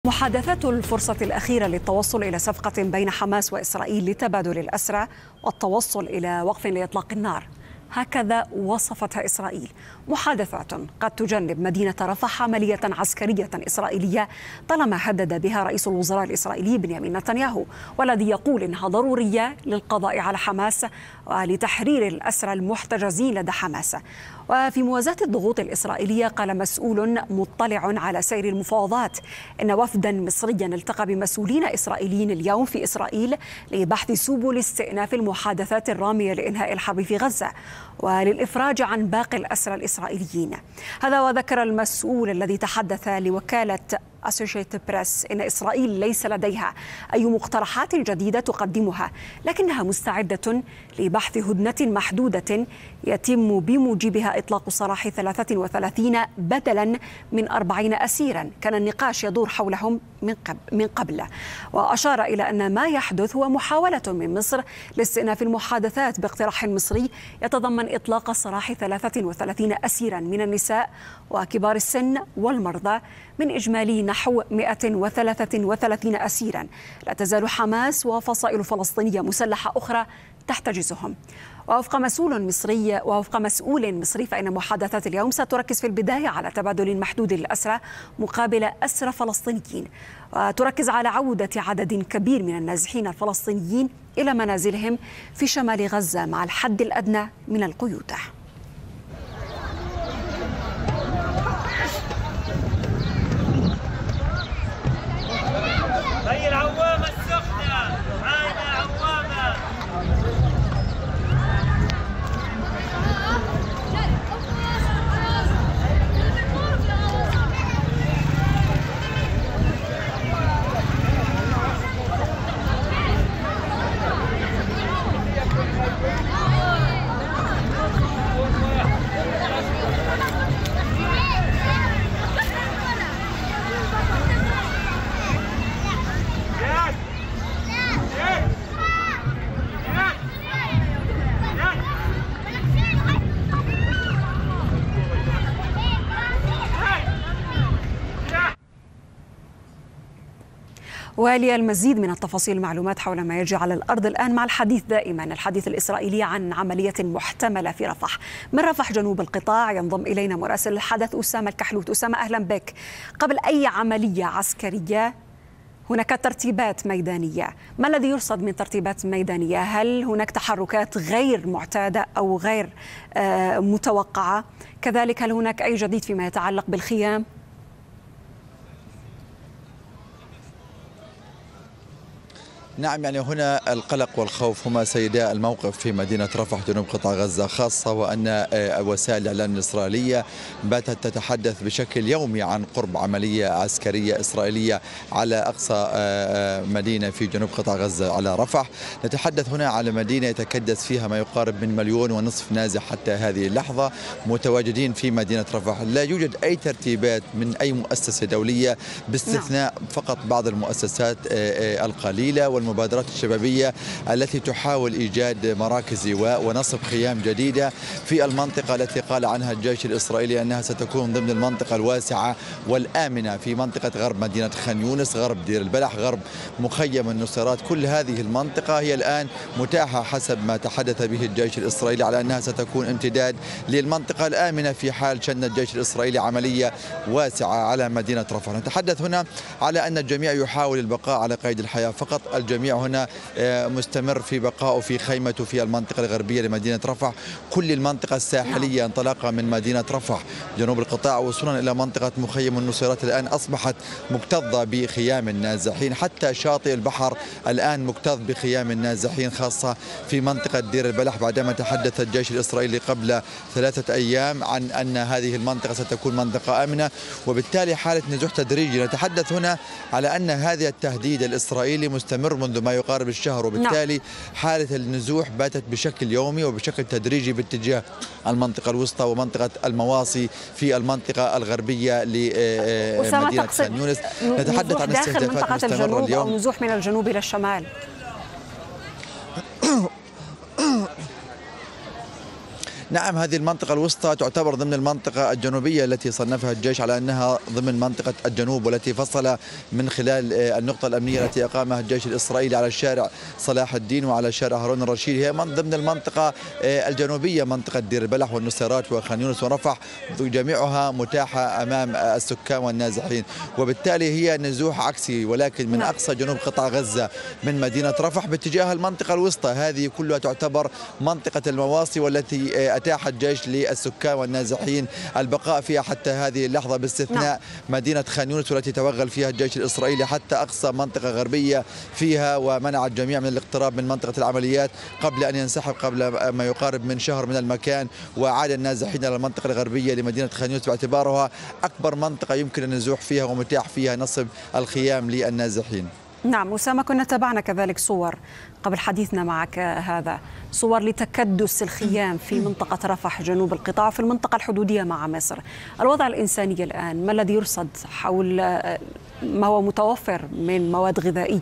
محادثات الفرصة الأخيرة للتوصل إلى صفقة بين حماس وإسرائيل لتبادل الأسرى والتوصل إلى وقف لإطلاق النار، هكذا وصفتها إسرائيل. محادثات قد تجنب مدينة رفح عملية عسكرية إسرائيلية طالما هدد بها رئيس الوزراء الإسرائيلي بنيامين نتنياهو، والذي يقول إنها ضرورية للقضاء على حماس ولتحرير الأسرى المحتجزين لدى حماس. وفي موازاة الضغوط الإسرائيلية، قال مسؤول مطلع على سير المفاوضات إن وفدا مصريا التقى بمسؤولين إسرائيليين اليوم في إسرائيل لبحث سبل استئناف المحادثات الرامية لإنهاء الحرب في غزة وللإفراج عن باقي الأسرى الإسرائيليين. هذا وذكر المسؤول الذي تحدث لوكالة أسوشيتد بريس إن إسرائيل ليس لديها أي مقترحات جديدة تقدمها، لكنها مستعدة لبحث هدنة محدودة يتم بموجبها إطلاق سراح 33 بدلا من 40 أسيرا كان النقاش يدور حولهم من قبل. وأشار إلى أن ما يحدث هو محاولة من مصر لاستئناف المحادثات باقتراح مصري يتضمن إطلاق سراح 33 أسيرا من النساء وكبار السن والمرضى من إجمالي نحو 133 أسيرا. لا تزال حماس وفصائل فلسطينية مسلحة أخرى تحتجزهم. ووفق مسؤول مصري فإن محادثات اليوم ستركز في البداية على تبادل محدود للأسرى مقابل أسرى فلسطينيين، وتركز على عودة عدد كبير من النازحين الفلسطينيين إلى منازلهم في شمال غزة مع الحد الأدنى من القيود. هي العوامة السخنة معانا عوامة. وللمزيد من التفاصيل والمعلومات حول ما يجري على الأرض الآن مع الحديث الإسرائيلي عن عملية محتملة في رفح. من رفح جنوب القطاع ينضم إلينا مراسل الحدث أسامة الكحلوت. أسامة، أهلا بك. قبل أي عملية عسكرية هناك ترتيبات ميدانية، ما الذي يرصد من ترتيبات ميدانية؟ هل هناك تحركات غير معتادة أو غير متوقعة؟ كذلك هل هناك أي جديد فيما يتعلق بالخيام؟ نعم، يعني هنا القلق والخوف هما سيدا الموقف في مدينة رفح جنوب قطاع غزة، خاصة وأن وسائل الإعلام الإسرائيلية باتت تتحدث بشكل يومي عن قرب عملية عسكرية إسرائيلية على أقصى مدينة في جنوب قطاع غزة على رفح. نتحدث هنا على مدينة يتكدس فيها ما يقارب من 1.5 مليون نازح حتى هذه اللحظة متواجدين في مدينة رفح. لا يوجد أي ترتيبات من أي مؤسسة دولية باستثناء فقط بعض المؤسسات القليلة والمبادرات الشبابية التي تحاول إيجاد مراكز إيواء ونصب خيام جديدة في المنطقة التي قال عنها الجيش الإسرائيلي أنها ستكون ضمن المنطقة الواسعة والآمنة في منطقة غرب مدينة خان يونس، غرب دير البلح، غرب مخيم النصيرات. كل هذه المنطقة هي الآن متاحة حسب ما تحدث به الجيش الإسرائيلي على أنها ستكون امتداد للمنطقة الآمنة في حال شن الجيش الإسرائيلي عملية واسعة على مدينة رفح. نتحدث هنا على أن الجميع يحاول البقاء على قيد الحياة، فقط الجميع هنا مستمر في بقائه في خيمته في المنطقة الغربية لمدينة رفح. كل المنطقة الساحلية انطلاقا من مدينة رفح جنوب القطاع وصولا إلى منطقة مخيم النصيرات الآن أصبحت مكتظة بخيام النازحين. حتى شاطئ البحر الآن مكتظ بخيام النازحين، خاصة في منطقة دير البلح، بعدما تحدث الجيش الإسرائيلي قبل 3 أيام عن أن هذه المنطقة ستكون منطقة آمنة، وبالتالي حالة نزوح تدريجي. نتحدث هنا على أن هذا التهديد الإسرائيلي مستمر منذ ما يقارب الشهر، وبالتالي حالة النزوح باتت بشكل يومي وبشكل تدريجي باتجاه المنطقة الوسطى ومنطقة المواصي في المنطقة الغربية لمدينة خان يونس. نتحدث عن استهدافات مستمرة اليوم أو نزوح من الجنوب إلى الشمال. نعم، هذه المنطقة الوسطى تعتبر ضمن المنطقة الجنوبية التي صنفها الجيش على أنها ضمن منطقة الجنوب، والتي فصل من خلال النقطة الأمنية التي أقامها الجيش الإسرائيلي على شارع صلاح الدين وعلى شارع هارون الرشيد. هي من ضمن المنطقة الجنوبية، منطقة دير البلح والنصيرات وخان يونس ورفح، جميعها متاحة أمام السكان والنازحين، وبالتالي هي نزوح عكسي ولكن من أقصى جنوب قطاع غزة من مدينة رفح باتجاه المنطقة الوسطى. هذه كلها تعتبر منطقة المواصي، والتي أتاح الجيش للسكان والنازحين البقاء فيها حتى هذه اللحظة، باستثناء مدينة خان يونس والتي توغل فيها الجيش الإسرائيلي حتى أقصى منطقة غربية فيها، ومنع الجميع من الاقتراب من منطقة العمليات قبل أن ينسحب قبل ما يقارب من شهر من المكان. وعاد النازحين إلى المنطقة الغربية لمدينة خان يونس باعتبارها أكبر منطقة يمكن النزوح فيها ومتاح فيها نصب الخيام للنازحين. نعم أسامة، كنا تابعنا كذلك صور قبل حديثنا معك، هذا صور لتكدس الخيام في منطقة رفح جنوب القطاع وفي المنطقة الحدودية مع مصر. الوضع الإنساني الآن، ما الذي يرصد حول ما هو متوفر من مواد غذائية؟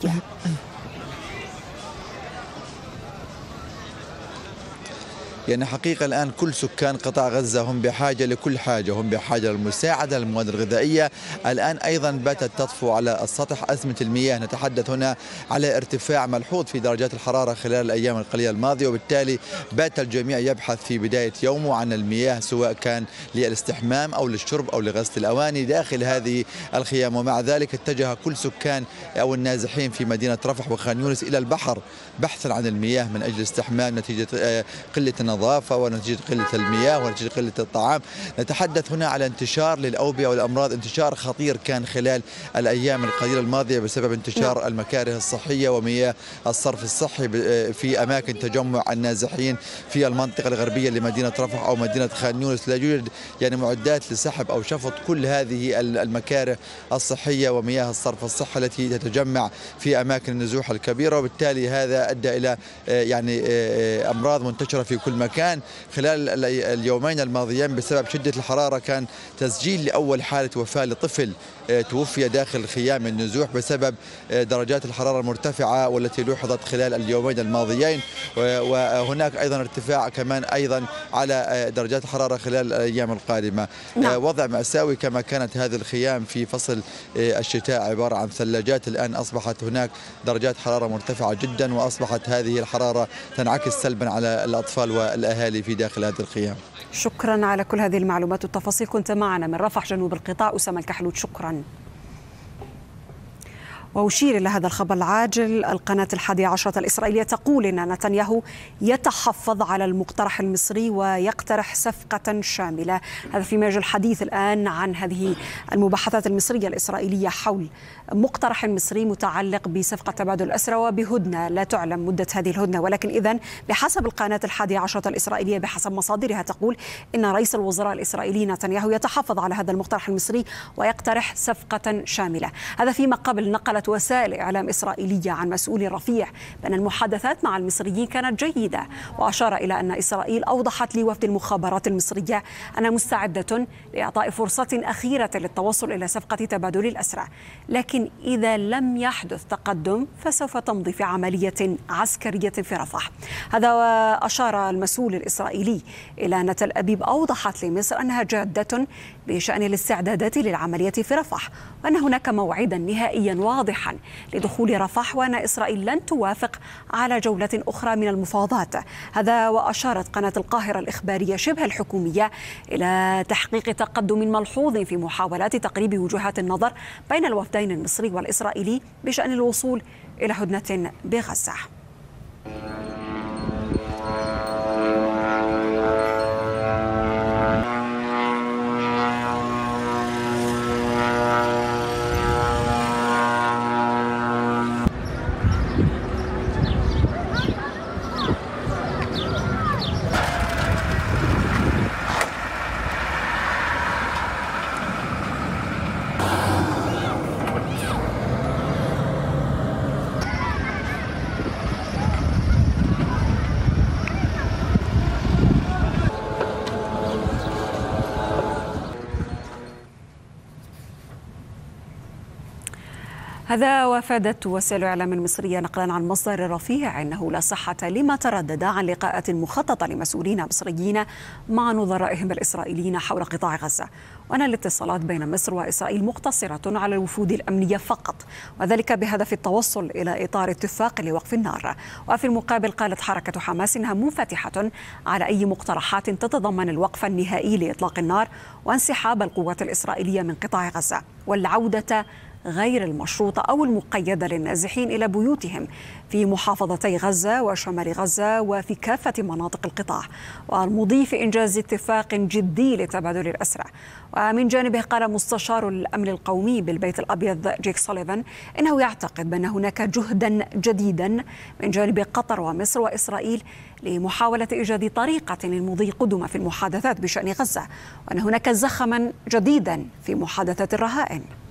يعني حقيقة الآن كل سكان قطاع غزة هم بحاجة لكل حاجة، هم بحاجة للمساعدة للمواد الغذائية. الآن أيضا باتت تطفو على السطح أزمة المياه، نتحدث هنا على ارتفاع ملحوظ في درجات الحرارة خلال الأيام القليلة الماضية، وبالتالي بات الجميع يبحث في بداية يومه عن المياه، سواء كان للاستحمام أو للشرب أو لغسل الأواني داخل هذه الخيام. ومع ذلك اتجه كل سكان أو النازحين في مدينة رفح وخان يونس إلى البحر بحثا عن المياه من أجل الاستحمام نتيجة قلة النظافة ونتيجة قلة المياه ونتيجة قلة الطعام. نتحدث هنا على انتشار للأوبئة والأمراض، انتشار خطير كان خلال الأيام القليلة الماضية بسبب انتشار المكاره الصحية ومياه الصرف الصحي في أماكن تجمع النازحين في المنطقة الغربية لمدينة رفح أو مدينة خان يونس. لا يوجد يعني معدات لسحب أو شفط كل هذه المكاره الصحية ومياه الصرف الصحي التي تتجمع في أماكن النزوح الكبيرة، وبالتالي هذا أدى إلى يعني أمراض منتشرة في كل مكان. خلال اليومين الماضيين بسبب شدة الحرارة كان تسجيل لأول حالة وفاة لطفل توفي داخل خيام النزوح بسبب درجات الحرارة المرتفعة والتي لوحظت خلال اليومين الماضيين، وهناك أيضا ارتفاع كمان أيضا على درجات الحرارة خلال الأيام القادمة. وضع مأساوي كما كانت هذه الخيام في فصل الشتاء عبارة عن ثلاجات، الآن أصبحت هناك درجات حرارة مرتفعة جدا، وأصبحت هذه الحرارة تنعكس سلبا على الأطفال والأهالي في داخل هذه الخيام. شكرا على كل هذه المعلومات والتفاصيل، كنت معنا من رفح جنوب القطاع أسامة الكحلوت، شكرا. وأشير إلى هذا الخبر العاجل، القناة 11 الإسرائيلية تقول إن نتنياهو يتحفظ على المقترح المصري ويقترح صفقة شاملة. هذا فيما يجري الحديث الآن عن هذه المباحثات المصرية الإسرائيلية حول مقترح مصري متعلق بصفقة تبادل الأسرى وبهدنة لا تعلم مدة هذه الهدنة، ولكن إذن بحسب القناة 11 الإسرائيلية بحسب مصادرها تقول إن رئيس الوزراء الإسرائيلي نتنياهو يتحفظ على هذا المقترح المصري ويقترح صفقة شاملة. هذا فيما قبل نقلت وسائل إعلام إسرائيلية عن مسؤول رفيع بأن المحادثات مع المصريين كانت جيدة، وأشار إلى أن إسرائيل أوضحت لوفد المخابرات المصرية أنها مستعدة لإعطاء فرصة أخيرة للتوصل إلى صفقة تبادل الأسرى، لكن إذا لم يحدث تقدم فسوف تمضي في عملية عسكرية في رفح. هذا وأشار المسؤول الإسرائيلي إلى أن تل أبيب أوضحت لمصر أنها جادة بشأن الاستعدادات للعملية في رفح، وأن هناك موعدا نهائيا واضحا لدخول رفح، وأن إسرائيل لن توافق على جولة أخرى من المفاوضات. هذا وأشارت قناة القاهرة الإخبارية شبه الحكومية إلى تحقيق تقدم ملحوظ في محاولات تقريب وجهات النظر بين الوفدين المصري والإسرائيلي بشأن الوصول إلى هدنة بغزة. هذا وافادت وسائل إعلام مصرية نقلا عن مصدر رفيع أنه لا صحة لما تردد عن لقاءات مخططة لمسؤولين مصريين مع نظرائهم الإسرائيليين حول قطاع غزة، وأن الاتصالات بين مصر وإسرائيل مقتصرة على الوفود الأمنية فقط، وذلك بهدف التوصل إلى إطار اتفاق لوقف النار. وفي المقابل قالت حركة حماس إنها منفتحة على أي مقترحات تتضمن الوقف النهائي لإطلاق النار وانسحاب القوات الإسرائيلية من قطاع غزة والعودة غير المشروطة أو المقيدة للنازحين إلى بيوتهم في محافظتي غزة وشمال غزة وفي كافة مناطق القطاع، والمضي في إنجاز اتفاق جدي لتبادل الأسرى. ومن جانبه قال مستشار الأمن القومي بالبيت الأبيض جيك سوليفان إنه يعتقد بأن هناك جهدا جديدا من جانب قطر ومصر وإسرائيل لمحاولة إيجاد طريقة للمضي قدما في المحادثات بشأن غزة، وأن هناك زخما جديدا في محادثة الرهائن.